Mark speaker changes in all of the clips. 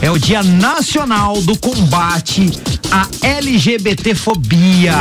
Speaker 1: é o Dia Nacional do Combate à LGBTfobia.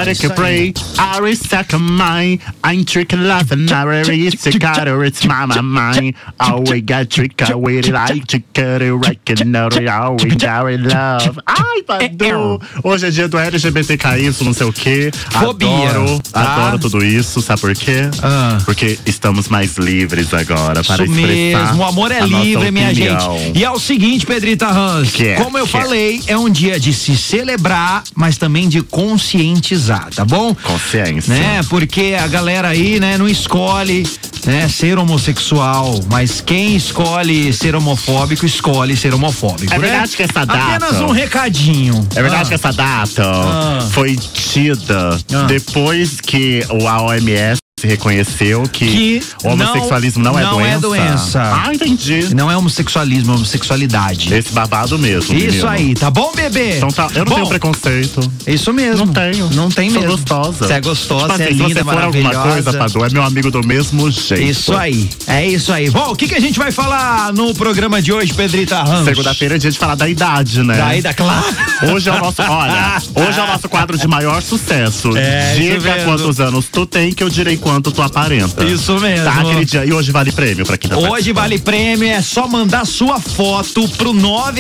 Speaker 2: Ai, Padu! Hoje é dia do LGBTQI, não sei o quê.
Speaker 1: Fobia.
Speaker 2: Adoro tudo isso, sabe por quê? Porque estamos mais livres agora para
Speaker 1: isso
Speaker 2: expressar
Speaker 1: mesmo, o amor é livre, minha gente. E é o seguinte, Pedrita Hans, como eu falei, é um dia de se celebrar, mas também de conscientizar, tá bom?
Speaker 2: Consciência.
Speaker 1: Né? Porque a galera aí, né, não escolhe, né, ser homossexual, mas quem escolhe ser homofóbico, escolhe ser homofóbico.
Speaker 2: É verdade, né? Que essa data...
Speaker 1: Apenas um recadinho.
Speaker 2: É verdade que essa data foi tida depois que a OMS reconheceu que o homossexualismo não é doença. Ah, entendi.
Speaker 1: Não é homossexualismo, é homossexualidade.
Speaker 2: Esse babado mesmo.
Speaker 1: Isso
Speaker 2: menino.
Speaker 1: Aí, tá bom, bebê?
Speaker 2: Então tá, eu não tenho preconceito.
Speaker 1: Isso mesmo.
Speaker 2: Não tenho.
Speaker 1: Não tem mesmo.
Speaker 2: Sou gostosa.
Speaker 1: Você é gostosa,
Speaker 2: tipo
Speaker 1: você
Speaker 2: assim,
Speaker 1: é linda,
Speaker 2: se você for
Speaker 1: maravilhosa.
Speaker 2: alguma coisa, Padu, é meu amigo do mesmo jeito.
Speaker 1: Isso aí, é isso aí. Bom, o que a gente vai falar no programa de hoje, Pedrita Ramos?
Speaker 2: Segunda-feira é dia de falar da idade, né?
Speaker 1: Da idade, claro.
Speaker 2: Hoje é o nosso, hoje é o nosso quadro de maior sucesso. Diga quantos anos tu tem que eu direi quanto tu aparenta.
Speaker 1: Isso mesmo.
Speaker 2: Tá, queridinha. E hoje vale prêmio pra quem tá participando.
Speaker 1: Hoje vale prêmio, é só mandar sua foto pro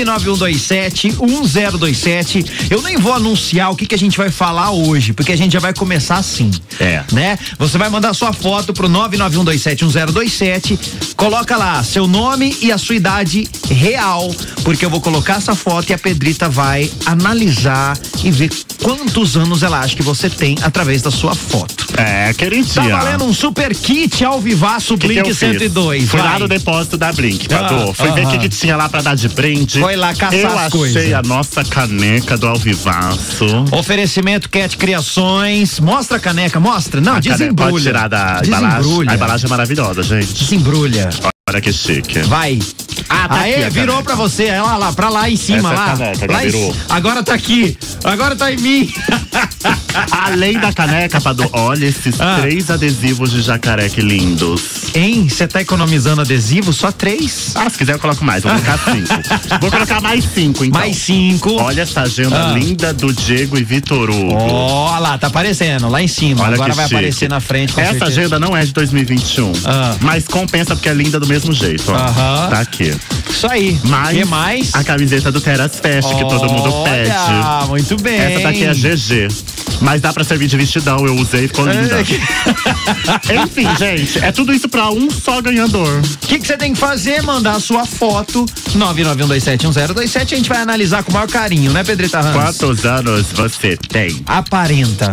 Speaker 1: 99127-1027. Eu nem vou anunciar o que a gente vai falar hoje, porque a gente já vai começar assim. Né? Você vai mandar sua foto pro 99127-1027, coloca lá seu nome e a sua idade real, porque eu vou colocar essa foto e a Pedrita vai analisar e ver quantos anos ela acha que você tem através da sua foto.
Speaker 2: É, queridinha.
Speaker 1: Tá valendo um super kit ao vivaço Blink 102.
Speaker 2: Fui lá no depósito da Blink, Padu. Fui ver o que tinha lá pra dar de brinde.
Speaker 1: Foi lá caçar as coisas.
Speaker 2: Eu achei a nossa caneca do Alvivaço.
Speaker 1: Oferecimento Cat Criações. Mostra a caneca, mostra. Não, desembrulha.
Speaker 2: Pode tirar da embalagem. A embalagem é maravilhosa, gente.
Speaker 1: Desembrulha.
Speaker 2: Olha que chique.
Speaker 1: Vai.
Speaker 2: Tá
Speaker 1: aí,
Speaker 2: aqui,
Speaker 1: virou pra você. É lá, pra lá em cima.
Speaker 2: Essa
Speaker 1: lá.
Speaker 2: Caneca,
Speaker 1: lá
Speaker 2: virou.
Speaker 1: Agora tá aqui. Agora tá em mim.
Speaker 2: Além da caneca, Padu, olha esses 3 adesivos de jacaré, que lindos.
Speaker 1: Hein? Você tá economizando adesivo? Só 3?
Speaker 2: Se quiser eu coloco mais, vou colocar 5. Vou colocar mais 5, então.
Speaker 1: Mais 5.
Speaker 2: Olha essa agenda linda do Diego e Vitor Hugo.
Speaker 1: Ó, lá, tá aparecendo, lá em cima.
Speaker 2: Olha
Speaker 1: agora vai
Speaker 2: chique.
Speaker 1: aparecer na frente, com
Speaker 2: Essa
Speaker 1: certeza.
Speaker 2: agenda não é de 2021, mas compensa porque é linda do mesmo jeito, ó. Tá aqui.
Speaker 1: Isso aí.
Speaker 2: Mais,
Speaker 1: que mais?
Speaker 2: A camiseta do Teras Fest, que todo mundo pede.
Speaker 1: Muito bem.
Speaker 2: Essa daqui é GG. Mas dá pra servir de vestidão, eu usei e ficou linda. Enfim, gente, é tudo isso pra um só ganhador.
Speaker 1: O que você tem que fazer? Mandar a sua foto 991271027. A gente vai analisar com o maior carinho, né, Pedrita Hans?
Speaker 2: Quantos anos você tem?
Speaker 1: Aparenta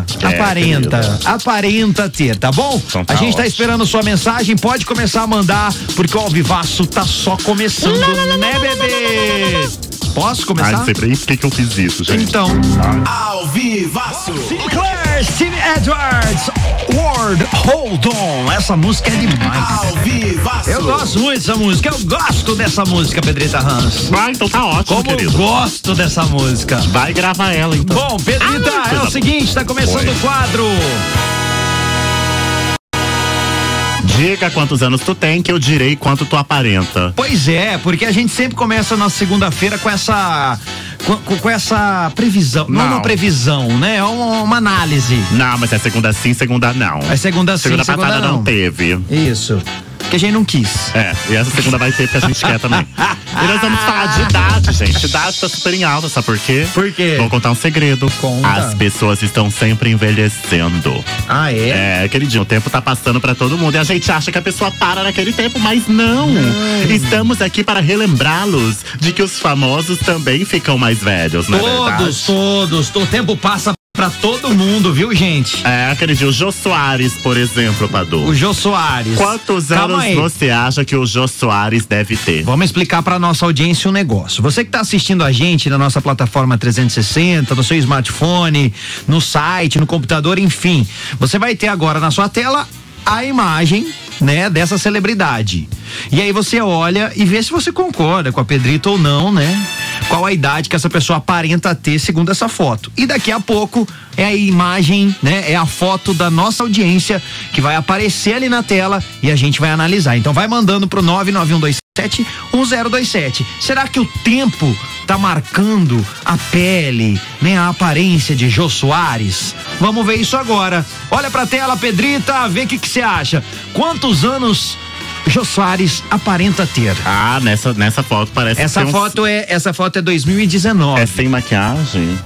Speaker 1: ter, tá bom?
Speaker 2: Então tá
Speaker 1: a gente tá
Speaker 2: ótimo.
Speaker 1: esperando sua mensagem, pode começar a mandar, porque o Alvivaço tá só começando, né, bebê? Posso começar?
Speaker 2: Não sei pra por que eu fiz isso, gente.
Speaker 1: Então.
Speaker 3: Alvivaço.
Speaker 1: Sinclair, Steve Edwards, World Hold On. Essa música é demais.
Speaker 3: Alvivaço.
Speaker 1: Eu gosto muito dessa música. Eu gosto dessa música, Pedrita Hans.
Speaker 2: Então tá ótimo,
Speaker 1: Como
Speaker 2: querido.
Speaker 1: eu gosto dessa música.
Speaker 2: Vai gravar ela, então.
Speaker 1: Bom, Pedrita, é o seguinte, tá começando o quadro.
Speaker 2: Diga quantos anos tu tem que eu direi quanto tu aparenta.
Speaker 1: Pois é, porque a gente sempre começa na segunda-feira com essa previsão. Não uma previsão, né? É uma análise.
Speaker 2: Não, mas é segunda sim, segunda não.
Speaker 1: É segunda sim, segunda
Speaker 2: passada não teve.
Speaker 1: Isso. Que a gente não quis.
Speaker 2: E essa segunda vai ter porque a gente quer também. E nós vamos falar de idade, gente. Idade tá super em alta, sabe por quê?
Speaker 1: Por quê?
Speaker 2: Vou contar um segredo.
Speaker 1: Conta.
Speaker 2: As pessoas estão sempre envelhecendo.
Speaker 1: Ah, é?
Speaker 2: Queridinho, o tempo tá passando pra todo mundo. E a gente acha que a pessoa para naquele tempo, mas não. Estamos aqui para relembrá-los de que os famosos também ficam mais velhos, não é verdade?
Speaker 1: Todos. O tempo passa pra todo mundo, viu, gente?
Speaker 2: Queridinho, o Jô Soares, por exemplo, Padu.
Speaker 1: O Jô Soares.
Speaker 2: Quantos anos você acha que o Jô Soares deve ter?
Speaker 1: Vamos explicar pra nossa audiência um negócio. Você que tá assistindo a gente na nossa plataforma 360, no seu smartphone, no site, no computador, enfim. Você vai ter agora na sua tela a imagem, né, dessa celebridade. E aí você olha e vê se você concorda com a Pedrita ou não, né? Qual a idade que essa pessoa aparenta ter segundo essa foto. E daqui a pouco é a imagem, né? É a foto da nossa audiência que vai aparecer ali na tela e a gente vai analisar. Então vai mandando pro 99127 1027. Será que o tempo tá marcando a pele, né, a aparência de Jô Soares? Vamos ver isso agora. Olha pra tela, Pedrita, vê o que você acha. Quantos anos Jô Soares aparenta ter?
Speaker 2: Ah, nessa foto parece
Speaker 1: essa foto é 2019.
Speaker 2: É sem maquiagem?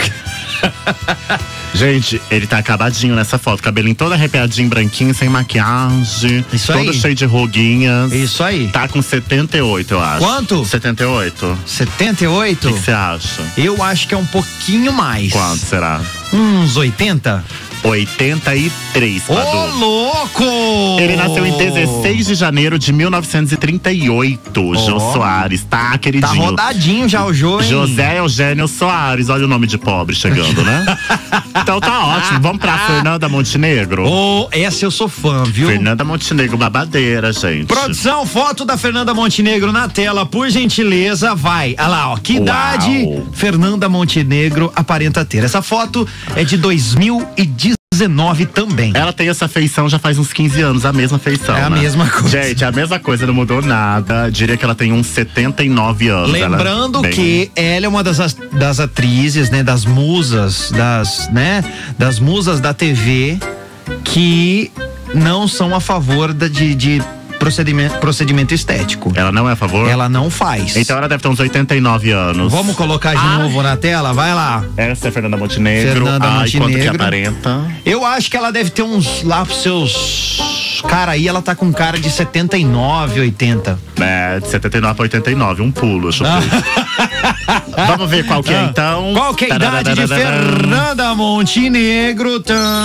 Speaker 2: Gente, ele tá acabadinho nessa foto, cabelinho todo arrepiadinho, branquinho, sem maquiagem.
Speaker 1: Isso
Speaker 2: todo
Speaker 1: aí.
Speaker 2: cheio de ruguinhas.
Speaker 1: Isso aí.
Speaker 2: Tá com 78, eu acho.
Speaker 1: Quanto?
Speaker 2: 78.
Speaker 1: 78?
Speaker 2: O que você acha?
Speaker 1: Eu acho que é um pouquinho mais.
Speaker 2: Quanto será?
Speaker 1: Uns 80?
Speaker 2: 83, Padu.
Speaker 1: Ô, louco!
Speaker 2: Ele nasceu em 16 de janeiro de 1938, Jô Soares, tá, queridinho?
Speaker 1: Tá rodadinho já o Jô, hein?
Speaker 2: José Eugênio Soares, olha o nome de pobre chegando, né? Então tá ótimo, vamos pra Fernanda Montenegro?
Speaker 1: Essa eu sou fã, viu?
Speaker 2: Fernanda Montenegro, babadeira, gente.
Speaker 1: Produção, foto da Fernanda Montenegro na tela, por gentileza, vai. Olha lá, ó, que idade Fernanda Montenegro aparenta ter? Essa foto é de 2019 também.
Speaker 2: Ela tem essa feição já faz uns 15 anos, a mesma feição.
Speaker 1: É a mesma coisa.
Speaker 2: Gente, a mesma coisa, não mudou nada. Diria que ela tem uns 79 anos.
Speaker 1: Lembrando que ela é uma das atrizes, né, das musas, das musas da TV que não são a favor de procedimento estético.
Speaker 2: Ela não é a favor?
Speaker 1: Ela não faz.
Speaker 2: Então ela deve ter uns 89 anos.
Speaker 1: Vamos colocar de novo na tela? Vai lá.
Speaker 2: Essa é Fernanda Montenegro.
Speaker 1: Fernanda Montenegro.
Speaker 2: Quanto que aparenta?
Speaker 1: Eu acho que ela deve ter uns lá pros seus... Cara, aí ela tá com cara de 79, 80.
Speaker 2: É, de 79 pra 89, um pulo, deixa eu ver. Vamos ver qual que é então.
Speaker 1: Qual que é a idade de Fernanda Montenegro?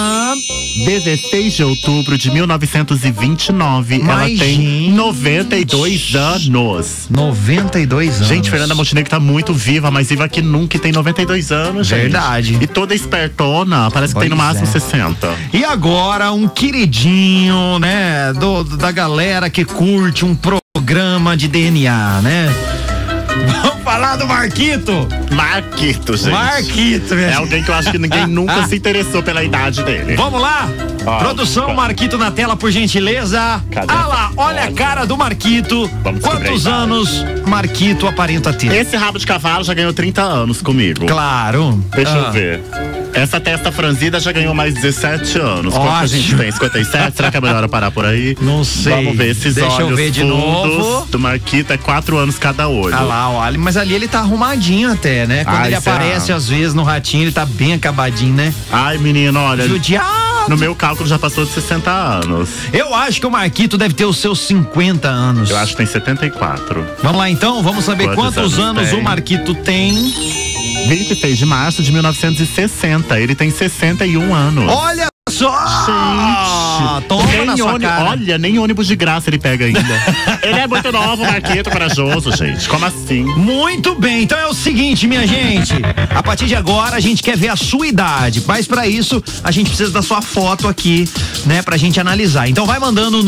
Speaker 2: 16 de outubro de 1929. Ela tem 92 anos.
Speaker 1: 92 anos.
Speaker 2: Gente, Fernanda Montenegro tá muito viva, mas viva que nunca, tem 92 anos, gente.
Speaker 1: Verdade.
Speaker 2: E toda espertona, parece que tem no máximo 60.
Speaker 1: E agora, um queridinho, né, da galera que curte um programa de DNA, né? Vamos falar do Marquito?
Speaker 2: Marquito, gente.
Speaker 1: Marquito,
Speaker 2: é alguém que eu acho que ninguém nunca se interessou pela idade dele.
Speaker 1: Vamos lá? Produção, Marquito na tela, por gentileza.
Speaker 2: Cadê?
Speaker 1: Ah lá, olha a cara do Marquito. Quantos anos Marquito aparenta ter?
Speaker 2: Esse rabo de cavalo já ganhou 30 anos comigo.
Speaker 1: Claro.
Speaker 2: Deixa eu ver. Essa testa franzida já ganhou mais 17 anos. Quanto a gente tem? 57? Será que é melhor eu parar por aí?
Speaker 1: Não sei.
Speaker 2: Vamos ver esses olhos.
Speaker 1: Deixa eu ver de novo.
Speaker 2: Do Marquito é 4 anos cada olho.
Speaker 1: Ah lá, olha, mas ali ele tá arrumadinho até, né? Quando ele aparece às vezes no ratinho, ele tá bem acabadinho, né?
Speaker 2: Ai, menino, olha.
Speaker 1: Judiado.
Speaker 2: No meu cálculo já passou de 60 anos.
Speaker 1: Eu acho que o Marquito deve ter os seus 50 anos.
Speaker 2: Eu acho que tem 74.
Speaker 1: Vamos lá então, vamos saber quantos anos o Marquito tem.
Speaker 2: 26 de março de 1960. Ele tem 61 anos.
Speaker 1: Olha só!
Speaker 2: Gente,
Speaker 1: toma na sua cara.
Speaker 2: Olha, nem ônibus de graça ele pega ainda. Ele é muito novo, Marquito, corajoso, gente. Como assim?
Speaker 1: Muito bem, então é o seguinte, minha gente. A partir de agora a gente quer ver a sua idade, mas pra isso a gente precisa da sua foto aqui, né, pra gente analisar. Então vai mandando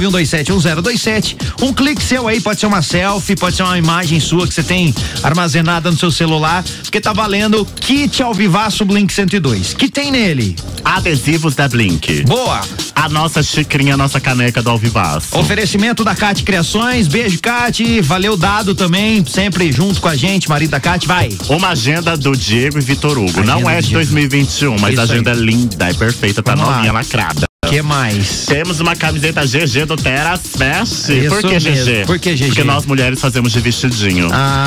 Speaker 1: 991271027, um clique seu aí, pode ser uma selfie, pode ser uma imagem sua que você tem armazenada no seu celular, porque tá valendo kit ao vivaço Blink 102. Que tem nele?
Speaker 2: Adesivos da Blink.
Speaker 1: Boa.
Speaker 2: A nossa xicrinha, a nossa caneca do Alvivaço.
Speaker 1: Oferecimento da Cate Criações. Beijo, Cate. Valeu, Dado também, sempre junto com a gente, marido da Cate, vai.
Speaker 2: Uma agenda do Diego e Vitor Hugo. Agenda não é de 2021, mas a agenda é linda e perfeita, tá novinha, lacrada.
Speaker 1: Que mais?
Speaker 2: Temos uma camiseta GG do Teras Fest. Por que GG?
Speaker 1: Por que GG?
Speaker 2: Porque nós mulheres fazemos de vestidinho.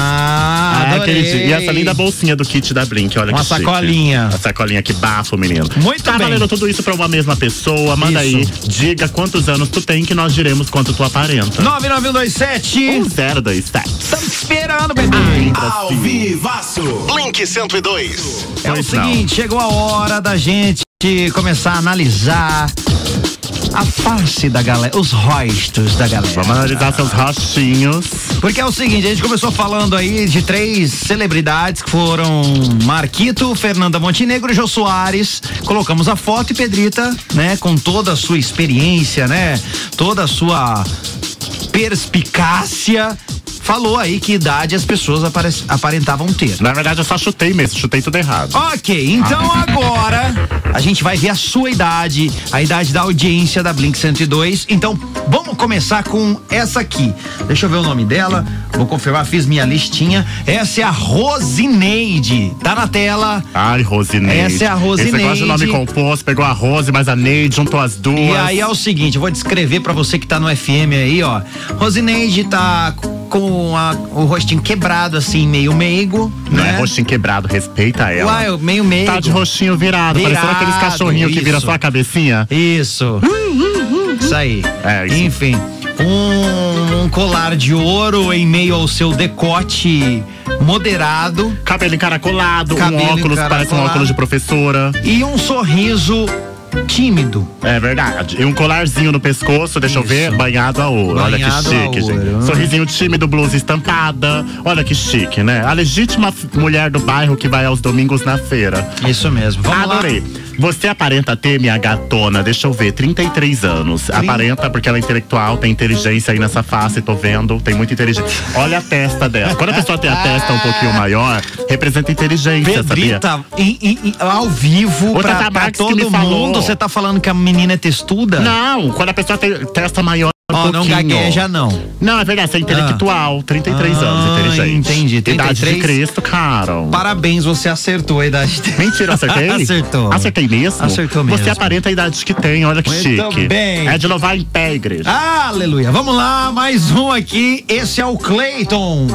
Speaker 1: Adorei.
Speaker 2: E essa linda bolsinha do kit da Blink, olha
Speaker 1: uma
Speaker 2: que chique.
Speaker 1: sacolinha.
Speaker 2: Uma sacolinha que bafo, menino.
Speaker 1: Muito
Speaker 2: tá
Speaker 1: bem.
Speaker 2: Tá valendo tudo isso pra uma mesma pessoa. Manda aí, diga quantos anos tu tem que nós diremos quanto tu aparenta.
Speaker 1: 99127 Estamos esperando, bebê.
Speaker 3: Ao vivaço.
Speaker 4: Blink 102.
Speaker 1: É o seguinte, chegou a hora da gente começar a analisar a face da galera, os rostos da galera.
Speaker 2: Vamos analisar seus rostinhos.
Speaker 1: Porque é o seguinte, a gente começou falando aí de 3 celebridades que foram Marquito, Fernanda Montenegro e Jô Soares. Colocamos a foto e Pedrita, né, com toda a sua experiência, né, toda a sua perspicácia, falou aí que idade as pessoas aparentavam ter.
Speaker 2: Na verdade, eu só chutei mesmo, chutei tudo errado.
Speaker 1: Ok, então agora a gente vai ver a sua idade, a idade da audiência da Blink 102. Então, vamos começar com essa aqui. Deixa eu ver o nome dela, vou confirmar, fiz minha listinha. Essa é a Rosineide, tá na tela.
Speaker 2: Ai, Rosineide.
Speaker 1: Essa é a Rosineide.
Speaker 2: Esse negócio de nome composto, pegou a Rose, mais a Neide, juntou as duas.
Speaker 1: E aí é o seguinte, eu vou descrever pra você que tá no FM aí, ó. Rosineide tá com o rostinho quebrado, assim, meio meigo,
Speaker 2: Não
Speaker 1: né?
Speaker 2: é rostinho quebrado, respeita ela.
Speaker 1: Uai, meio meigo.
Speaker 2: Tá de rostinho virado, parecendo aqueles cachorrinhos que viram só a cabecinha.
Speaker 1: Isso. Isso aí.
Speaker 2: É, isso.
Speaker 1: Enfim, um colar de ouro em meio ao seu decote moderado.
Speaker 2: Cabelo encaracolado,
Speaker 1: Cabelo
Speaker 2: um óculos, parece um
Speaker 1: encaracolado.
Speaker 2: óculos de professora.
Speaker 1: E um sorriso tímido.
Speaker 2: É verdade. E um colarzinho no pescoço, deixa eu ver, banhado a ouro. Olha que
Speaker 1: Banhado
Speaker 2: chique,
Speaker 1: a ouro.
Speaker 2: gente. Sorrisinho tímido, blusa estampada. Olha que chique, né? A legítima mulher do bairro que vai aos domingos na feira.
Speaker 1: Isso mesmo. Vamos lá.
Speaker 2: Adorei. Você aparenta ter, minha gatona, deixa eu ver, 33 anos. Aparenta porque ela é intelectual, tem inteligência aí nessa face, tô vendo, tem muita inteligência. Olha a testa dela. Quando a pessoa tem a testa um pouquinho maior, representa inteligência, sabia?
Speaker 1: Pedrita, ao vivo,
Speaker 2: Outra
Speaker 1: pra
Speaker 2: Marques que
Speaker 1: todo
Speaker 2: me falou.
Speaker 1: mundo, você tá falando que a menina é testuda?
Speaker 2: Não, quando a pessoa tem testa maior,
Speaker 1: Ó, não gagueja, não.
Speaker 2: Não, é verdade, você é intelectual, 33 anos, inteligente.
Speaker 1: Entendi, 33.
Speaker 2: Idade de Cristo, cara.
Speaker 1: Parabéns, você acertou a idade.
Speaker 2: Mentira, acertei?
Speaker 1: Acertou.
Speaker 2: Acertei mesmo?
Speaker 1: Acertou mesmo.
Speaker 2: Você aparenta a idade que tem, olha que
Speaker 1: Muito
Speaker 2: chique.
Speaker 1: bem.
Speaker 2: É de louvar em pé, igreja.
Speaker 1: Aleluia. Vamos lá, mais um aqui. Esse é o Cleiton.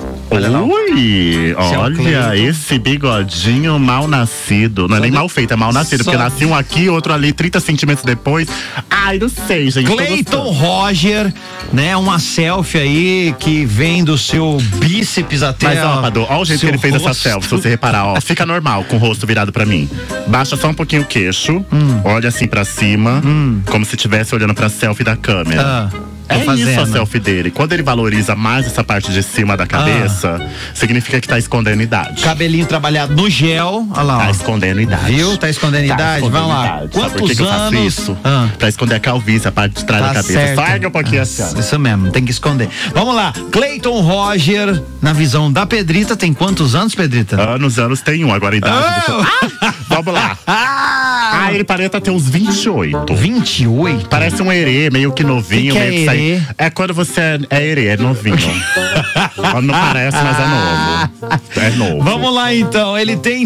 Speaker 2: Ui,
Speaker 1: é o
Speaker 2: olha
Speaker 1: Cleiton.
Speaker 2: esse bigodinho mal nascido. Não é nem mal feito, é mal nascido.
Speaker 1: Só-
Speaker 2: Porque nasci um aqui, outro ali, 30 centímetros depois. Ai, não sei, gente. tô
Speaker 1: Cleiton
Speaker 2: gostando.
Speaker 1: Roger, né? Uma selfie aí que vem do seu bíceps até.
Speaker 2: Mas ó, Padu, ó o jeito que
Speaker 1: seu
Speaker 2: ele fez essa
Speaker 1: rosto.
Speaker 2: selfie, se você reparar, ó, fica normal com o rosto virado pra mim. Baixa só um pouquinho o queixo, olha assim pra cima, como se estivesse olhando pra selfie da câmera.
Speaker 1: Tô
Speaker 2: É
Speaker 1: fazendo.
Speaker 2: isso a selfie dele. Quando ele valoriza mais essa parte de cima da cabeça, significa que tá escondendo idade.
Speaker 1: Cabelinho trabalhado no gel. Olha lá, ó.
Speaker 2: Tá escondendo idade.
Speaker 1: Viu? Tá escondendo idade? Vamos lá.
Speaker 2: idade. Sabe por
Speaker 1: Quantos
Speaker 2: que eu faço
Speaker 1: anos?
Speaker 2: isso?
Speaker 1: Ah.
Speaker 2: Pra esconder a calvície, a parte de trás da
Speaker 1: Tá
Speaker 2: cabeça.
Speaker 1: certo.
Speaker 2: Sarga um pouquinho assim, ó.
Speaker 1: Isso mesmo, tem que esconder. Vamos lá. Cleiton Roger, na visão da Pedrita, tem quantos anos, Pedrita?
Speaker 2: Anos tem um, agora a idade. Vamos lá. Ah, ele parece ter uns 28.
Speaker 1: 28?
Speaker 2: Parece um herê, meio que novinho.
Speaker 1: Que é
Speaker 2: meio que
Speaker 1: herê?
Speaker 2: É quando você é herê, é novinho. Não parece, mas é novo. É novo.
Speaker 1: Vamos lá então, ele tem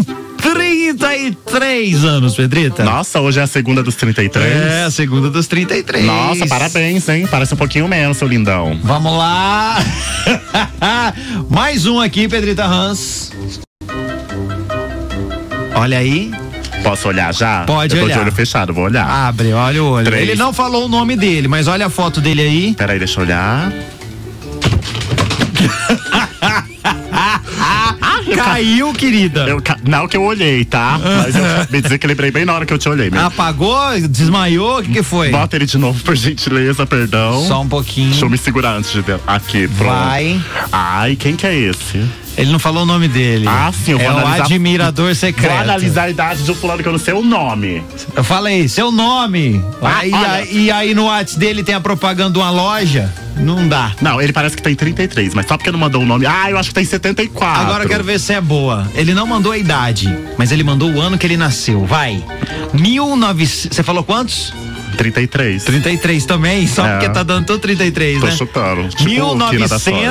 Speaker 1: 33 anos, Pedrita.
Speaker 2: Nossa, hoje é a segunda dos 33.
Speaker 1: É, a segunda dos 33.
Speaker 2: Nossa, parabéns, hein? Parece um pouquinho menos, seu lindão.
Speaker 1: Vamos lá. Mais um aqui, Pedrita Hans. Olha aí.
Speaker 2: Posso olhar já?
Speaker 1: Pode
Speaker 2: Eu tô
Speaker 1: olhar.
Speaker 2: de olho fechado, vou olhar.
Speaker 1: Abre, olha o olho.
Speaker 2: 3.
Speaker 1: Ele não falou o nome dele, mas olha a foto dele aí.
Speaker 2: Peraí, deixa eu olhar.
Speaker 1: Caiu, querida.
Speaker 2: Não que eu olhei, tá? Mas eu me dizer que lembrei bem na hora que eu te olhei mesmo.
Speaker 1: Apagou? Desmaiou? O que foi?
Speaker 2: Bota ele de novo, por gentileza, perdão.
Speaker 1: Só um pouquinho.
Speaker 2: Deixa eu me segurar antes de ver. Aqui, pronto.
Speaker 1: Vai.
Speaker 2: Ai, quem que é esse?
Speaker 1: Ele não falou o nome dele.
Speaker 2: Ah, sim, eu vou
Speaker 1: É o
Speaker 2: analisar.
Speaker 1: admirador secreto.
Speaker 2: Vou analisar a idade de um fulano que eu não sei o nome.
Speaker 1: Eu falei, seu nome.
Speaker 2: olha.
Speaker 1: E aí no WhatsApp dele tem a propaganda de uma loja? Não dá.
Speaker 2: Não, ele parece que tem 33, mas só porque não mandou o nome. Ah, eu acho que tem 74.
Speaker 1: Agora eu quero ver se é boa. Ele não mandou a idade, mas ele mandou o ano que ele nasceu. Vai. 1900. Você falou quantos?
Speaker 2: 33.
Speaker 1: 33 também, só porque tá dando todo 33,
Speaker 2: Tô
Speaker 1: né?
Speaker 2: chutando. Tipo, Quina da Sorte.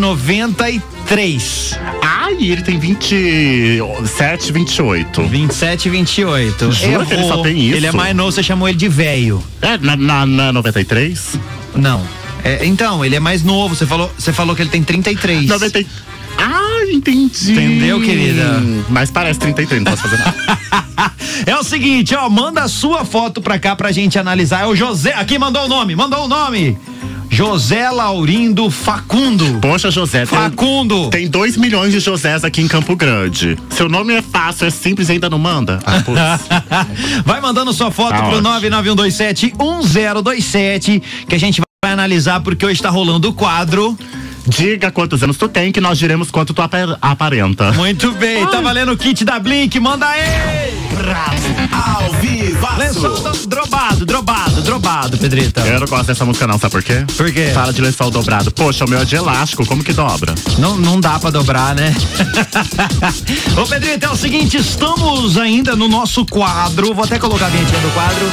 Speaker 1: 1993.
Speaker 2: Ai, ele tem 27, 28.
Speaker 1: 27 e 28.
Speaker 2: Jura que ele só tem isso?
Speaker 1: Ele é mais novo, você chamou ele de velho.
Speaker 2: É, na 93?
Speaker 1: Não. Então, ele é mais novo, você falou que ele tem 33.
Speaker 2: 90. Ah, entendi.
Speaker 1: Entendeu, querida?
Speaker 2: Mas parece 33, não posso fazer nada.
Speaker 1: É o seguinte, ó, manda a sua foto pra cá pra gente analisar. É o José, aqui mandou o nome. José Laurindo Facundo.
Speaker 2: Poxa, José.
Speaker 1: Facundo.
Speaker 2: Tem 2 milhões de Josés aqui em Campo Grande. Seu nome é fácil, é simples e ainda não manda? Ah, putz.
Speaker 1: Vai mandando sua foto
Speaker 2: Tá
Speaker 1: pro
Speaker 2: ótimo.
Speaker 1: 991271027 que a gente vai analisar porque hoje tá rolando o quadro.
Speaker 2: Diga quantos anos tu tem que nós diremos quanto tu aparenta.
Speaker 1: Muito bem, tá valendo o kit da Blink, manda aí!
Speaker 3: Ao vivaço.
Speaker 1: Lençol drobado. Jobado, Pedrita.
Speaker 2: Eu não gosto dessa música não, sabe por quê?
Speaker 1: Por quê?
Speaker 2: Fala de lençol dobrado. Poxa, o meu é de elástico, como que dobra?
Speaker 1: Não dá pra dobrar, né? Ô, Pedrita, é o seguinte, estamos ainda no nosso quadro. Vou até colocar a vinhetinha do quadro.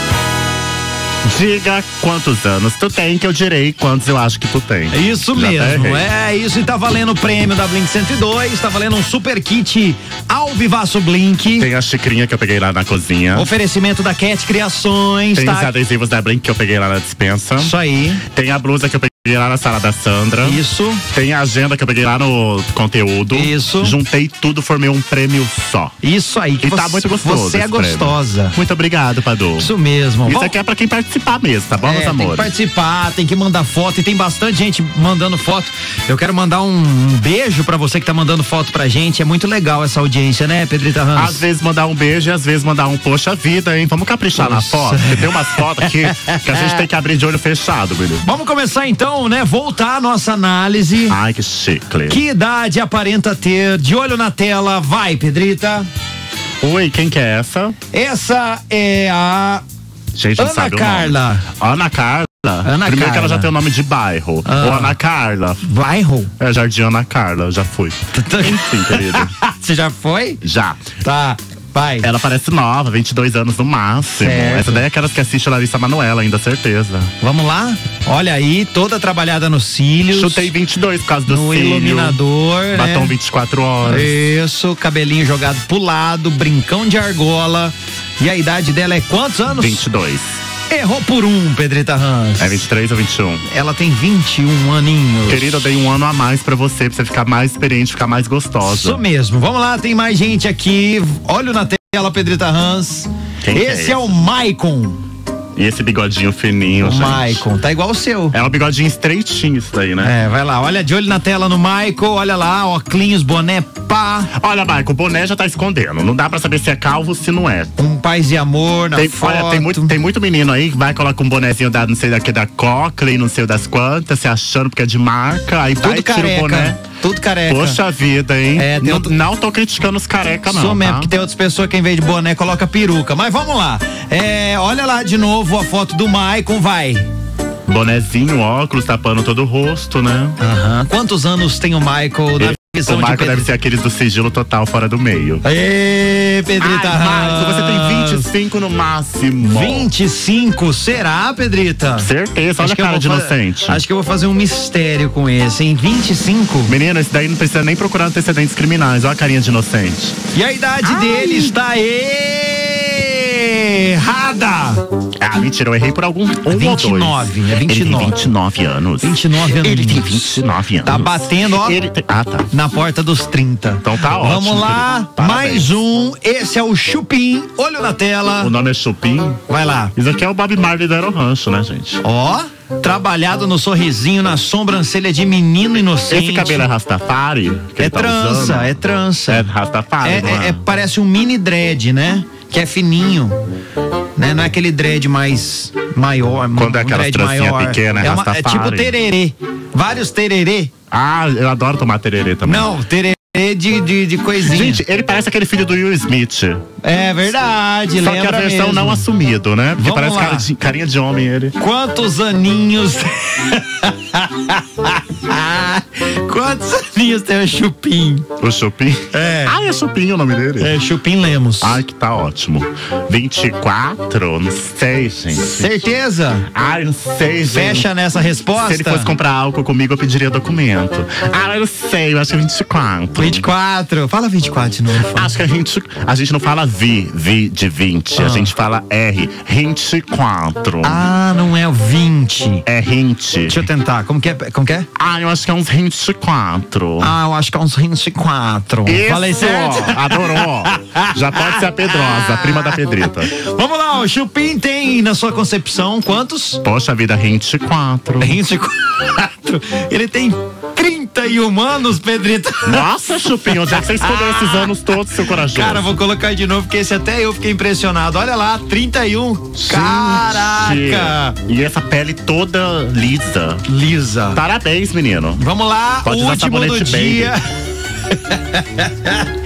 Speaker 2: Diga quantos anos tu tem, que eu direi quantos eu acho que tu tem.
Speaker 1: Isso
Speaker 2: Já
Speaker 1: mesmo,
Speaker 2: errei.
Speaker 1: é isso. E tá valendo o prêmio da Blink 102, tá valendo um super kit Alvivaço Blink.
Speaker 2: Tem a xicrinha que eu peguei lá na cozinha.
Speaker 1: Oferecimento da Cat Criações,
Speaker 2: Tem os
Speaker 1: tá?
Speaker 2: adesivos da Blink que eu peguei lá na dispensa.
Speaker 1: Isso aí,
Speaker 2: Tem a blusa que eu peguei lá na sala da Sandra.
Speaker 1: isso.
Speaker 2: Tem a agenda que eu peguei lá no conteúdo.
Speaker 1: Isso.
Speaker 2: Juntei tudo, formei um prêmio só.
Speaker 1: Isso aí, que
Speaker 2: E tá muito gostoso
Speaker 1: Você é
Speaker 2: esse prêmio.
Speaker 1: gostosa.
Speaker 2: Muito obrigado, Padu.
Speaker 1: Isso mesmo.
Speaker 2: Isso
Speaker 1: Vamos-
Speaker 2: aqui é pra quem participar mesmo, tá bom, meus
Speaker 1: Tem que
Speaker 2: amores?
Speaker 1: participar, tem que mandar foto e tem bastante gente mandando foto. Eu quero mandar um beijo pra você que tá mandando foto pra gente. É muito legal essa audiência, né, Pedrita Ramos?
Speaker 2: Às vezes mandar um beijo e às vezes mandar um poxa vida, hein? Vamos caprichar na
Speaker 1: Nossa.
Speaker 2: foto, porque tem umas fotos aqui que a gente tem que abrir de olho fechado, menino.
Speaker 1: Vamos começar então, né? Voltar a nossa análise.
Speaker 2: Ai, que chicle.
Speaker 1: Que idade aparenta ter? De olho na tela, vai, Pedrita.
Speaker 2: Oi, quem que é essa?
Speaker 1: Essa é a
Speaker 2: Gente, não
Speaker 1: Ana
Speaker 2: sabe
Speaker 1: Carla.
Speaker 2: o nome. Ana Carla?
Speaker 1: Ana
Speaker 2: Primeiro que
Speaker 1: Carla.
Speaker 2: ela já tem o nome de bairro.
Speaker 1: Ah.
Speaker 2: Ou Ana Carla.
Speaker 1: Bairro.
Speaker 2: É Jardim Ana Carla, já fui. Enfim, querido.
Speaker 1: Você já foi?
Speaker 2: Já.
Speaker 1: Tá, vai.
Speaker 2: Ela parece nova, 22 anos no máximo.
Speaker 1: Certo.
Speaker 2: Essa daí é aquelas que assiste a Larissa Manoela, ainda, certeza.
Speaker 1: Vamos lá? Olha aí, toda trabalhada nos cílios.
Speaker 2: Chutei 22 por causa do
Speaker 1: no
Speaker 2: cílio.
Speaker 1: iluminador,
Speaker 2: Batom
Speaker 1: né?
Speaker 2: 24 horas.
Speaker 1: Isso, cabelinho jogado pro lado, brincão de argola. E a idade dela é quantos anos?
Speaker 2: 22.
Speaker 1: Errou por um, Pedrita Hans.
Speaker 2: É 23 ou 21?
Speaker 1: Ela tem 21 aninhos.
Speaker 2: Querida, eu dei um ano a mais pra você ficar mais experiente, ficar mais gostosa.
Speaker 1: Isso mesmo. Vamos lá, tem mais gente aqui. Olho na tela, Pedrita Hans.
Speaker 2: Quem que é
Speaker 1: Esse
Speaker 2: esse?
Speaker 1: é o Maicon.
Speaker 2: E esse bigodinho fininho,
Speaker 1: O
Speaker 2: gente.
Speaker 1: Maicon, tá igual o seu.
Speaker 2: É um bigodinho estreitinho isso daí, né?
Speaker 1: É, vai lá, olha de olho na tela no Maicon, olha lá, óculos, boné, pá,
Speaker 2: Olha, Marco, o boné já tá escondendo. Não dá pra saber se é calvo ou se não é.
Speaker 1: um paz e amor na
Speaker 2: Tem,
Speaker 1: foto.
Speaker 2: olha, tem muito menino aí que vai colocar um bonézinho da não sei daqui da Cochlear, não sei das quantas, se achando porque é de marca, aí vai
Speaker 1: Tudo
Speaker 2: e tira o boné.
Speaker 1: careca, tudo careca.
Speaker 2: Poxa vida, hein?
Speaker 1: É, tem
Speaker 2: Não tô criticando os careca, não.
Speaker 1: Sou mesmo,
Speaker 2: tá?
Speaker 1: que tem outras pessoas que em vez de boné coloca peruca. Mas vamos lá. Olha lá de novo a foto do Maicon, vai.
Speaker 2: Bonezinho, óculos, tapando todo o rosto, né?
Speaker 1: Aham. Quantos anos tem o Michael na visão
Speaker 2: O
Speaker 1: de
Speaker 2: Marco
Speaker 1: Pedro?
Speaker 2: deve ser aqueles do sigilo total fora do meio.
Speaker 1: Ê, Pedrita
Speaker 2: Ai, Marco, você
Speaker 1: Hans.
Speaker 2: tem 25 no máximo.
Speaker 1: 25, será, Pedrita?
Speaker 2: Certeza, olha
Speaker 1: Acho
Speaker 2: a
Speaker 1: que eu
Speaker 2: cara de
Speaker 1: vou
Speaker 2: inocente.
Speaker 1: Acho que eu vou fazer um mistério com esse, hein? 25?
Speaker 2: Menina, esse daí não precisa nem procurar antecedentes criminais. Olha a carinha de inocente.
Speaker 1: E a idade dele está errada.
Speaker 2: Ah, mentira, eu errei por algum.
Speaker 1: 29, é 29.
Speaker 2: Ele tem 29 anos.
Speaker 1: 29 anos.
Speaker 2: Ele tem 29 anos.
Speaker 1: Tá batendo, ó.
Speaker 2: Ah, tá.
Speaker 1: Na porta dos 30.
Speaker 2: Então tá ótimo,
Speaker 1: Vamos lá,
Speaker 2: querido. Parabéns.
Speaker 1: mais um. Esse é o Chupim. Olho na tela.
Speaker 2: O nome é Chupim.
Speaker 1: Vai lá.
Speaker 2: Isso aqui é o Bob Marley do Aerorancho, né, gente?
Speaker 1: Ó, trabalhado no sorrisinho, na sobrancelha de menino inocente.
Speaker 2: Esse cabelo é Rastafari? Que
Speaker 1: É
Speaker 2: ele tá
Speaker 1: trança,
Speaker 2: usando?
Speaker 1: é trança.
Speaker 2: É Rastafari, não é?
Speaker 1: Parece um mini dread, né? Que é fininho. Né? Não é aquele dread mais maior.
Speaker 2: Quando é aquelas
Speaker 1: dread
Speaker 2: trancinha
Speaker 1: maior.
Speaker 2: pequena, é
Speaker 1: é
Speaker 2: Rastafari.
Speaker 1: tipo tererê. Vários tererê.
Speaker 2: Ah, eu adoro tomar tererê também.
Speaker 1: Não, tererê de coisinha.
Speaker 2: Gente, ele parece aquele filho do Will Smith.
Speaker 1: É verdade,
Speaker 2: Só que a
Speaker 1: lembra
Speaker 2: versão
Speaker 1: mesmo.
Speaker 2: não assumido, né? Porque
Speaker 1: Vamos
Speaker 2: parece
Speaker 1: lá.
Speaker 2: carinha de homem ele.
Speaker 1: Quantos aninhos... Quantos aninhos tem o Chupim?
Speaker 2: O Chupim?
Speaker 1: É.
Speaker 2: Ah, é Chupim o nome dele?
Speaker 1: É, Chupim Lemos.
Speaker 2: Ai, que tá ótimo. 24? Não sei, gente.
Speaker 1: Certeza?
Speaker 2: Ai, não sei, gente.
Speaker 1: Fecha nessa resposta?
Speaker 2: Se ele fosse comprar álcool comigo, eu pediria documento. Ah, eu não sei, eu acho que é 24.
Speaker 1: 24. Fala 24 de novo.
Speaker 2: Acho que a gente não fala vi de 20. A gente fala R, 24.
Speaker 1: Ah, não é o 20.
Speaker 2: É 20.
Speaker 1: Deixa eu tentar. Como que é? Como que é?
Speaker 2: Ah, eu acho que é uns 24.
Speaker 1: Ah, eu acho que é uns 24.
Speaker 2: Isso!
Speaker 1: Falei certo?
Speaker 2: Adorou! Já pode ser a Pedrosa, a prima da Pedrita.
Speaker 1: Vamos lá, o Chupim tem, na sua concepção, quantos?
Speaker 2: Poxa vida, 24.
Speaker 1: 24. Ele tem 31 anos, Pedrita.
Speaker 2: Nossa, Chupim, onde é que você escolheu esses anos todos, seu corajoso?
Speaker 1: Cara, vou colocar de novo, porque esse até eu fiquei impressionado. Olha lá, 31. Caraca!
Speaker 2: E essa pele toda lisa.
Speaker 1: Lisa.
Speaker 2: Parabéns, menino.
Speaker 1: Vamos lá,
Speaker 2: Pode
Speaker 1: o
Speaker 2: usar
Speaker 1: último do
Speaker 2: sabonete Baby.
Speaker 1: dia.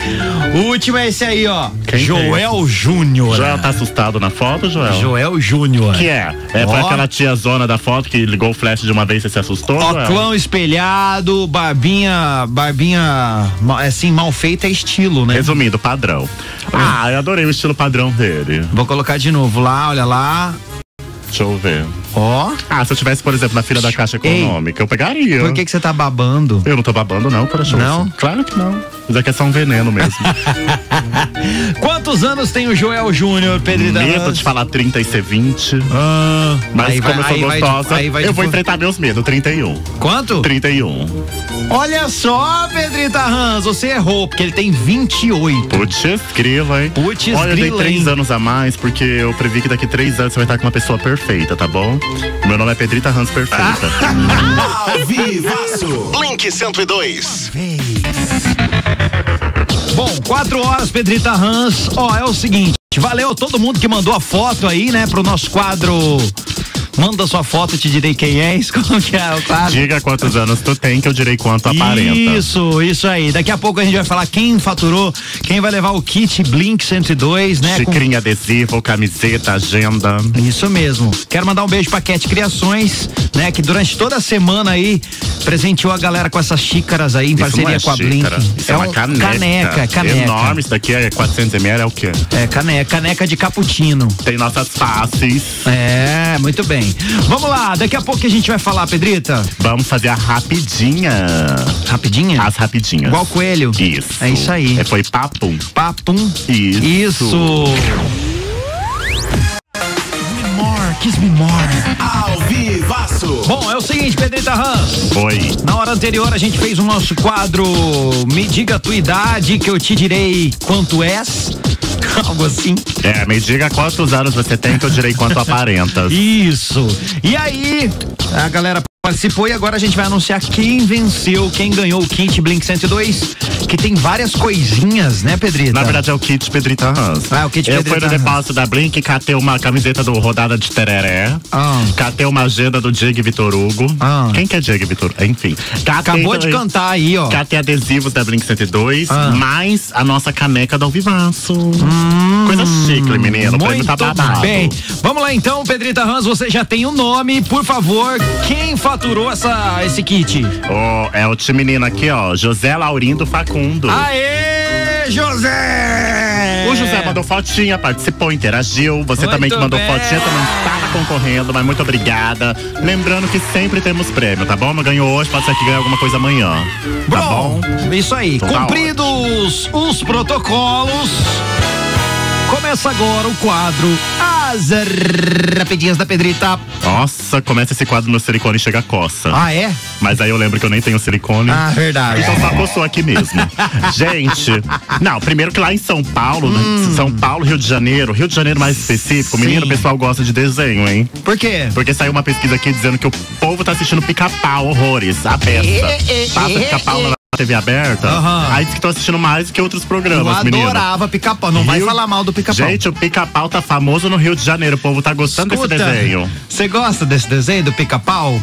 Speaker 1: O último é esse aí, ó.
Speaker 2: Quem
Speaker 1: Joel Júnior.
Speaker 2: Joel tá assustado na foto, Joel?
Speaker 1: Joel Júnior.
Speaker 2: Que é? Foi aquela tiazona da foto que ligou o flash de uma vez e se assustou, Joel?
Speaker 1: Óculos espelhado, barbinha, assim, mal feita é estilo, né?
Speaker 2: Resumindo, padrão. Eu adorei o estilo padrão dele.
Speaker 1: Vou colocar de novo lá, olha lá.
Speaker 2: Deixa eu ver.
Speaker 1: Ó.
Speaker 2: Se eu tivesse, por exemplo, na fila da Caixa Econômica, eu pegaria.
Speaker 1: Por que você tá babando?
Speaker 2: Eu não tô babando, não, para show.
Speaker 1: Não?
Speaker 2: Claro que não. Isso aqui é só um veneno mesmo.
Speaker 1: Quantos anos tem o Joel Júnior, Pedrita?
Speaker 2: Medo de falar 30 e ser 20. Mas
Speaker 1: aí
Speaker 2: como eu sou gostosa, eu vou enfrentar meus medos. 31.
Speaker 1: Quanto?
Speaker 2: 31.
Speaker 1: Olha só, Pedrita Hans, você errou, porque ele tem 28.
Speaker 2: Putz, escreva, hein?
Speaker 1: Putz,
Speaker 2: olha, eu dei
Speaker 1: grila,
Speaker 2: 3
Speaker 1: hein?
Speaker 2: anos a mais, porque eu previ que daqui 3 anos você vai estar com uma pessoa perfeita, tá bom? Meu nome é Pedrita Hans Perfeita.
Speaker 3: Ao vivaço.
Speaker 4: Link 102.
Speaker 1: Bom, 4 horas, Pedrita Hans. É o seguinte, valeu todo mundo que mandou a foto aí, né, pro nosso quadro. Manda sua foto, eu te direi quem é. Como que é o quadro?
Speaker 2: Diga quantos anos tu tem, que eu direi quanto aparenta.
Speaker 1: Isso aí. Daqui a pouco a gente vai falar quem faturou, quem vai levar o kit Blink 102, né?
Speaker 2: Xicrinha adesivo, camiseta, agenda.
Speaker 1: Isso mesmo. Quero mandar um beijo pra Cat Criações, né? Que durante toda a semana aí presenteou a galera com essas xícaras aí em
Speaker 2: Isso
Speaker 1: parceria
Speaker 2: não é
Speaker 1: com a
Speaker 2: xícara,
Speaker 1: Blink.
Speaker 2: Isso é uma caneca.
Speaker 1: Caneca.
Speaker 2: Enorme, isso daqui é 400 ml, é o quê?
Speaker 1: É caneca de cappuccino.
Speaker 2: Tem nossas faces.
Speaker 1: É, muito bem. Vamos lá, daqui a pouco que a gente vai falar, Pedrita.
Speaker 2: Vamos fazer a rapidinha.
Speaker 1: Rapidinha?
Speaker 2: As rapidinhas.
Speaker 1: Igual coelho.
Speaker 2: Isso.
Speaker 1: É isso aí.
Speaker 2: Foi papum.
Speaker 1: Papum.
Speaker 2: Isso.
Speaker 1: Kiss me more.
Speaker 3: Ao vivaço.
Speaker 1: Bom, é o seguinte, Pedrita Hans.
Speaker 2: Oi.
Speaker 1: Na hora anterior a gente fez o nosso quadro Me Diga a Tua Idade, que eu te direi quanto és. Algo assim.
Speaker 2: Me diga quantos anos você tem, que eu direi quanto aparenta.
Speaker 1: Isso. E aí, a galera participou e agora a gente vai anunciar quem venceu, quem ganhou o kit Blink 102, que tem várias coisinhas, né, Pedrita?
Speaker 2: Na verdade é o kit Pedrita Hans.
Speaker 1: O kit
Speaker 2: Eu
Speaker 1: Pedrita
Speaker 2: fui no
Speaker 1: Hans.
Speaker 2: depósito da Blink, catei uma camiseta do Rodada de Tereré. Catei uma agenda do Diego Vitor Hugo. Quem que é Diego Vitor? Enfim.
Speaker 1: Acabou de cantar aí, ó.
Speaker 2: Catei adesivos da Blink 102, mais a nossa caneca do Alvivaço. Coisa chique, menino. O prêmio tá babado.
Speaker 1: Bem, vamos lá então, Pedrita Hans, você já tem o nome, por favor, quem faturou esse kit?
Speaker 2: É o time menino aqui, ó, José Laurindo Facundo.
Speaker 1: Aê, José!
Speaker 2: O José mandou fotinha, participou, interagiu. Você
Speaker 1: Muito
Speaker 2: também que mandou
Speaker 1: bem.
Speaker 2: fotinha, também estava concorrendo, mas muito obrigada. Lembrando que sempre temos prêmio, tá bom? Não ganhou hoje, pode ser que ganhe alguma coisa amanhã. Tá bom?
Speaker 1: Isso aí.
Speaker 2: Então tá
Speaker 1: Cumpridos os protocolos, começa agora o quadro As Rapidinhas da Pedrita.
Speaker 2: Nossa, começa esse quadro no silicone e chega a coça.
Speaker 1: É?
Speaker 2: Mas aí eu lembro que eu nem tenho silicone.
Speaker 1: Verdade.
Speaker 2: Então só coçou aqui mesmo. Gente, não, primeiro que lá em São Paulo, né? São Paulo, Rio de Janeiro mais específico,
Speaker 1: Sim.
Speaker 2: menino, o pessoal gosta de desenho, hein?
Speaker 1: Por quê?
Speaker 2: Porque saiu uma pesquisa aqui dizendo que o povo tá assistindo Pica-Pau, horrores, a peça. Passa Pica-Pau na TV aberta. Aí diz que estão assistindo mais do que outros programas,
Speaker 1: Eu
Speaker 2: menino.
Speaker 1: adorava Pica-Pau, não vai falar mal do Pica-Pau.
Speaker 2: Gente, o Pica-Pau tá famoso no Rio de Janeiro, o povo tá gostando desse desenho.
Speaker 1: Você gosta desse desenho do Pica-Pau?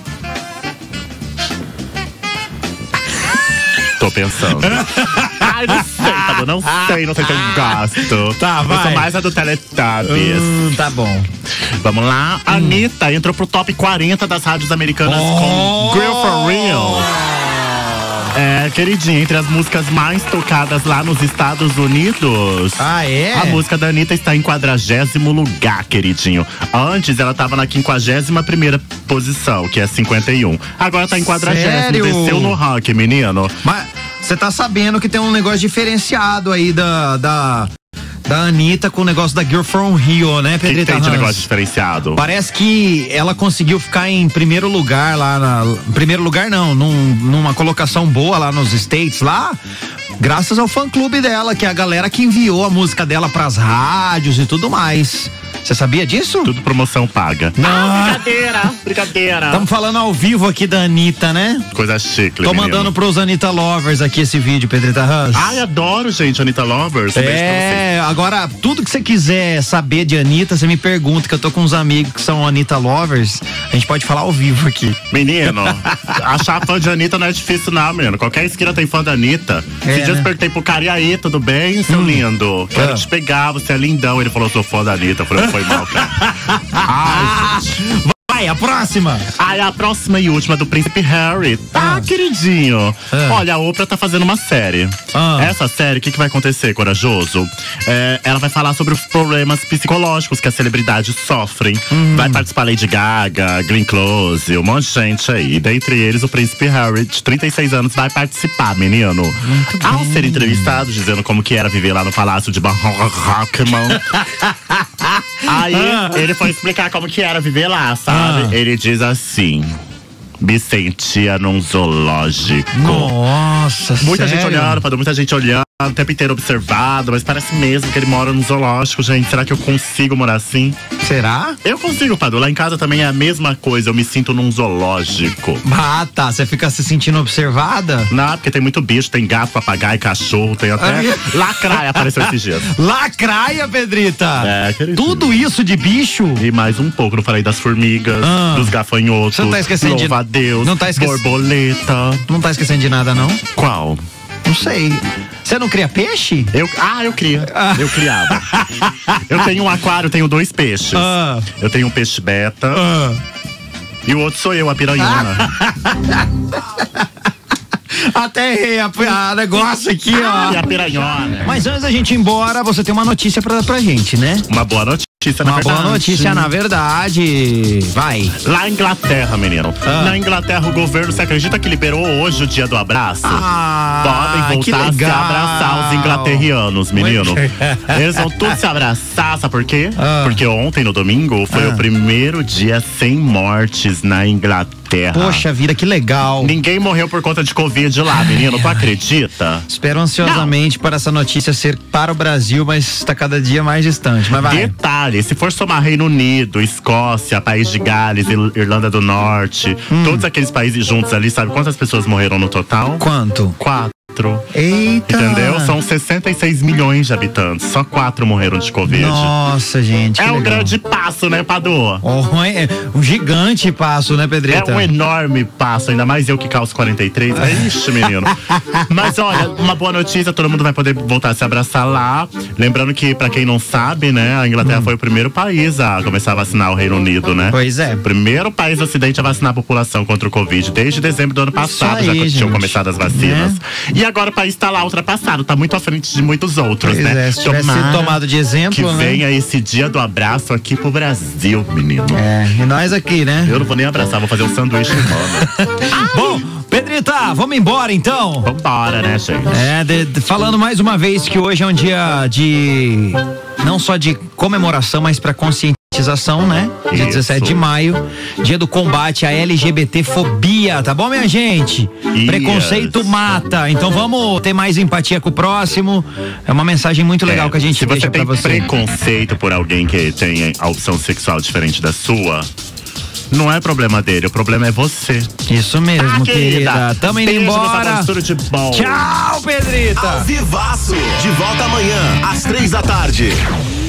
Speaker 2: Tô pensando. Ai, não sei, tá bom? Não sei se eu gosto.
Speaker 1: Tá, vai.
Speaker 2: Eu sou mais a do Teletubbies.
Speaker 1: Tá bom.
Speaker 2: Vamos lá. A Anitta entrou pro top 40 das rádios americanas com Girl For Real. Queridinha, entre as músicas mais tocadas lá nos Estados Unidos.
Speaker 1: É?
Speaker 2: A música da Anitta está em 40º lugar, queridinho. Antes ela tava na 51ª posição, que é 51. Agora tá em 40º.
Speaker 1: Sério?
Speaker 2: Desceu no ranking, menino.
Speaker 1: Mas você tá sabendo que tem um negócio diferenciado aí da Anitta com o negócio da Girl From Rio, né,
Speaker 2: O que
Speaker 1: Pedrita
Speaker 2: tem de
Speaker 1: Hans?
Speaker 2: negócio diferenciado?
Speaker 1: Parece que ela conseguiu ficar em primeiro lugar lá primeiro lugar não, numa colocação boa lá nos States lá, graças ao fã-clube dela, que é a galera que enviou a música dela pras rádios e tudo mais. Você sabia disso?
Speaker 2: Tudo promoção paga.
Speaker 1: Não.
Speaker 2: Brincadeira.
Speaker 1: Estamos falando ao vivo aqui da Anitta, né?
Speaker 2: Coisa chique,
Speaker 1: Tô mandando pros Anitta Lovers aqui esse vídeo, Pedrita Hans.
Speaker 2: Ai, adoro, gente, Anitta Lovers.
Speaker 1: Agora, tudo que você quiser saber de Anitta, você me pergunta, que eu tô com uns amigos que são Anitta Lovers. A gente pode falar ao vivo aqui.
Speaker 2: Menino, achar fã de Anitta não é difícil não, menino. Qualquer esquina tem fã da Anitta. Esses dias perguntei pro cara, e aí, tudo bem, seu lindo? Quero te pegar, você é lindão. Ele falou, sou fã da Anitta. Eu falei, foi mal, cara. Ai, gente.
Speaker 1: Vai, a próxima.
Speaker 2: A próxima e última do Príncipe Harry. Queridinho. Olha, a Oprah tá fazendo uma série. Essa série, o que vai acontecer, corajoso? Ela vai falar sobre os problemas psicológicos que as celebridades sofrem. Vai participar Lady Gaga, Glenn Close, um monte de gente aí. Dentre eles, o Príncipe Harry, de 36 anos, vai participar, menino. Ao ser entrevistado, dizendo como que era viver lá no Palácio de Buckingham. Aí, ele foi explicar como que era viver lá, sabe? Ele diz assim: me sentia num zoológico.
Speaker 1: Nossa,
Speaker 2: muita
Speaker 1: sério?
Speaker 2: gente olhando, muita gente olhando, o tempo inteiro observado, mas parece mesmo que ele mora num zoológico, gente. Será que eu consigo morar assim?
Speaker 1: Será?
Speaker 2: Eu consigo, Padu. Lá em casa também é a mesma coisa, eu me sinto num zoológico.
Speaker 1: Ah, tá. Você fica se sentindo observada?
Speaker 2: Não, porque tem muito bicho, tem gato, papagaio, cachorro, tem até lacraia apareceu esses dias.
Speaker 1: Lacraia, Pedrita?
Speaker 2: Querido.
Speaker 1: Tudo isso de bicho?
Speaker 2: E mais um pouco, não falei das formigas, dos gafanhotos.
Speaker 1: Você não tá esquecendo
Speaker 2: louva a Deus,
Speaker 1: não tá
Speaker 2: borboleta.
Speaker 1: Não tá esquecendo de nada, não?
Speaker 2: Qual?
Speaker 1: Não sei. Você não cria peixe?
Speaker 2: Eu cria. Eu criava. Eu tenho um aquário, tenho 2 peixes. Eu tenho um peixe beta. E o outro sou eu, a piranhona.
Speaker 1: Até errei a negócio aqui, ó.
Speaker 2: E a piranhona.
Speaker 1: Mas antes da gente ir embora, você tem uma notícia pra gente, né?
Speaker 2: Uma boa notícia, na verdade.
Speaker 1: Uma boa notícia, na verdade. Vai.
Speaker 2: Lá em Inglaterra, menino. Na Inglaterra, o governo, você acredita que liberou hoje o dia do abraço? Podem voltar a se abraçar os inglaterrianos, menino. Eles vão todos se abraçar, sabe por quê? Porque ontem, no domingo, foi o primeiro dia sem mortes na Inglaterra.
Speaker 1: Poxa vida, que legal.
Speaker 2: Ninguém morreu por conta de Covid lá, menino. Tu acredita?
Speaker 1: Espero ansiosamente para essa notícia ser para o Brasil, mas está cada dia mais distante. Mas vai.
Speaker 2: Detalhe, se for somar Reino Unido, Escócia, País de Gales, Irlanda do Norte, todos aqueles países juntos ali, sabe quantas pessoas morreram no total?
Speaker 1: Quanto?
Speaker 2: 4.
Speaker 1: Eita!
Speaker 2: Entendeu? São 66 milhões de habitantes. Só 4 morreram de Covid.
Speaker 1: Nossa, gente.
Speaker 2: É um
Speaker 1: legal.
Speaker 2: grande passo, né, Padu?
Speaker 1: É um gigante passo, né, Pedrita?
Speaker 2: É um enorme passo, ainda mais eu que calço 43. Ixi, menino. Mas olha, uma boa notícia, todo mundo vai poder voltar a se abraçar lá. Lembrando que, pra quem não sabe, né, a Inglaterra foi o primeiro país a começar a vacinar o Reino Unido, né?
Speaker 1: Pois é.
Speaker 2: Primeiro país do Ocidente a vacinar a população contra o Covid. Desde dezembro do ano passado
Speaker 1: aí,
Speaker 2: já tinham
Speaker 1: gente.
Speaker 2: começado as vacinas. E agora o país tá lá ultrapassado, tá muito à frente de muitos outros,
Speaker 1: Pois
Speaker 2: né?
Speaker 1: se tivesse sido tomado de exemplo,
Speaker 2: que
Speaker 1: né?
Speaker 2: venha esse dia do abraço aqui pro Brasil, menino.
Speaker 1: E nós aqui, né?
Speaker 2: Eu não vou nem abraçar, vou fazer um sanduíche humano.
Speaker 1: Bom, Pedrita, vamos embora então?
Speaker 2: Vambora, né, gente?
Speaker 1: Falando mais uma vez que hoje é um dia de não só de comemoração, mas para conscientização, né? Dia 17 de maio, dia do combate à LGBT-fobia, tá bom, minha gente? Preconceito mata, então vamos ter mais empatia com o próximo. É uma mensagem muito legal que a gente deixa pra você.
Speaker 2: Se você tem preconceito por alguém que tem a opção sexual diferente da sua, não é problema dele, o problema é você.
Speaker 1: Isso mesmo, querida. Tamo indo embora.
Speaker 2: Tudo de bom.
Speaker 1: Tchau, Pedrita.
Speaker 3: Ao vivaço. De volta amanhã, às 3 da tarde.